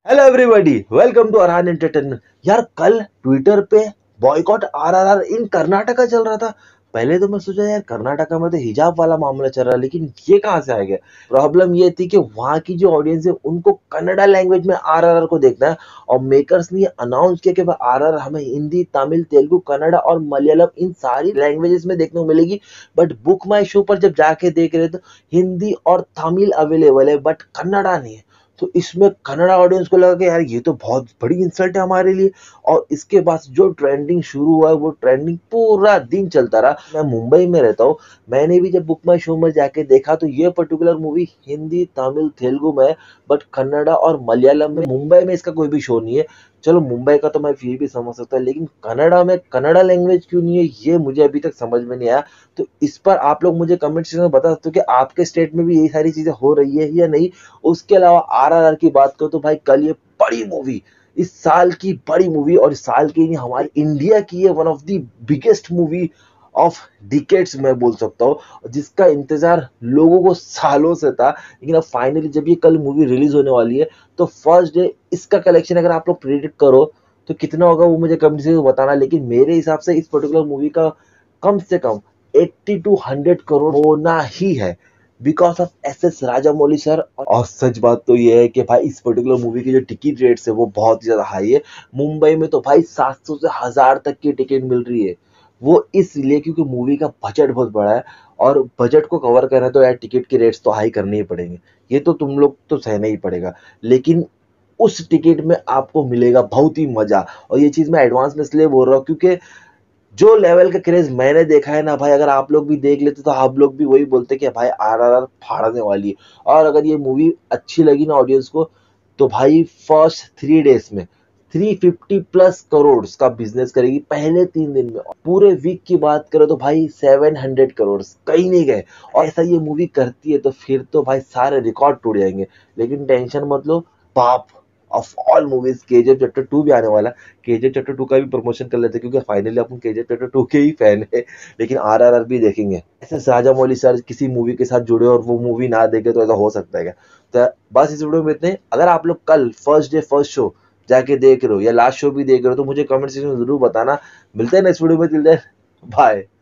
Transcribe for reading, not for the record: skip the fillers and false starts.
Hello everybody, welcome to Arhan entertainment. यार कल Twitter पे बॉयकॉट आरआरआर इन कर्नाटका चल रहा था। पहले तो मैं सोचा यार कर्नाटका में तो हिजाब वाला मामला चल रहा है, लेकिन ये कहाँ से आ गया। प्रॉब्लम ये थी कि वहाँ की जो ऑडियंस है उनको कन्नड़ा लैंग्वेज में आरआरआर को देखना है, और मेकर्स ने अनाउंस किया कि भाई आरआरआर हमें हिंदी, तमिल, तेलुगु, कन्नड़ा और मलयालम इन सारी लैंग्वेजेस में देखने को मिलेगी। बट बुक माई शो पर जब जाके देख रहे तो हिंदी और तमिल अवेलेबल है बट कन्नड़ा नहीं है। तो इसमें कन्नड़ा ऑडियंस को लगा कि यार ये तो बहुत बड़ी इंसल्ट है हमारे लिए। और इसके बाद जो ट्रेंडिंग शुरू हुआ है वो ट्रेंडिंग पूरा दिन चलता रहा। मैं मुंबई में रहता हूँ, मैंने भी जब बुक माई शो में जाके देखा तो ये पर्टिकुलर मूवी हिंदी, तमिल, तेलुगु में है, बट कन्नड़ा और मलयालम में मुंबई में इसका कोई भी शो नहीं है। चलो मुंबई का तो मैं फिर भी समझ सकता, लेकिन कन्नड़ा में कन्नड़ा लैंग्वेज क्यों नहीं है ये मुझे अभी तक समझ में नहीं आया। तो इस पर आप लोग मुझे कमेंट सेक्शन में बता सकते हो कि आपके स्टेट में भी यही सारी चीजें हो रही है या नहीं। उसके अलावा आरआरआर की बात करो तो भाई कल ये बड़ी मूवी, इस साल की बड़ी मूवी, और इस साल की नहीं हमारे इंडिया की ये one of the biggest movie of decades मैं बोल सकता हूँ, जिसका इंतजार लोगों को सालों से था। लेकिन अब फाइनली जब ये कल मूवी रिलीज होने वाली है तो फर्स्ट डे इसका कलेक्शन अगर आप लोग प्रेडिक्ट करो तो कितना होगा वो मुझे कमेंट से बताना। लेकिन मेरे हिसाब से इस पर्टिकुलर मूवी का कम से कम 80 to 100 करोड़ होना ही है, because of S Rajamouli sir. और सच बात तो ये है कि भाई इस पर्टिकुलर मूवी की जो टिकट रेट्स है वो बहुत ही ज्यादा हाई है। मुंबई में तो भाई 700 से 1000 तक की टिकट मिल रही है। वो इसलिए क्योंकि मूवी का बजट बहुत बड़ा है, और बजट को कवर करना है तो यार टिकट के रेट्स तो हाई करने ही पड़ेंगे। ये तो तुम लोग तो सहना ही पड़ेगा। लेकिन उस टिकट में आपको मिलेगा बहुत ही मजा। और ये चीज मैं एडवांस में इसलिए बोल रहा हूँ क्योंकि जो लेवल का क्रेज मैंने देखा है ना भाई, अगर आप लोग भी देख लेते तो आप लोग भी वही बोलते कि भाई आरआरआर फाड़ने वाली है। और अगर ये मूवी अच्छी लगी ना ऑडियंस को तो भाई फर्स्ट 3 डेज में 350 प्लस करोड़ का बिजनेस करेगी पहले 3 दिन में। पूरे वीक की बात करें तो भाई 700 करोड़ कहीं नहीं गए। और ऐसा ये मूवी करती है तो फिर तो भाई सारे रिकॉर्ड टूट जाएंगे। लेकिन टेंशन मत लो, बाप of all movies KGF chapter 2 भी आने वाला है। केजीएफ चैप्टर 2 का भी प्रमोशन कर लेते हैं क्योंकि फाइनली अपन केजीएफ चैप्टर 2 के ही फैन है। लेकिन आरआरआर भी देखेंगे। ऐसे राजामौली सर किसी मूवी के साथ जुड़े और वो मूवी ना देखे तो ऐसा हो सकता है क्या। तो बस इस वीडियो में इतने ही। अगर आप लोग कल फर्स्ट डे फर्स्ट शो जाके देख रहे हो या लास्ट शो भी देख रहे हो तो मुझे कमेंट सेक्शन में जरूर बताना। मिलते हैं नेक्स्ट वीडियो में, बाय।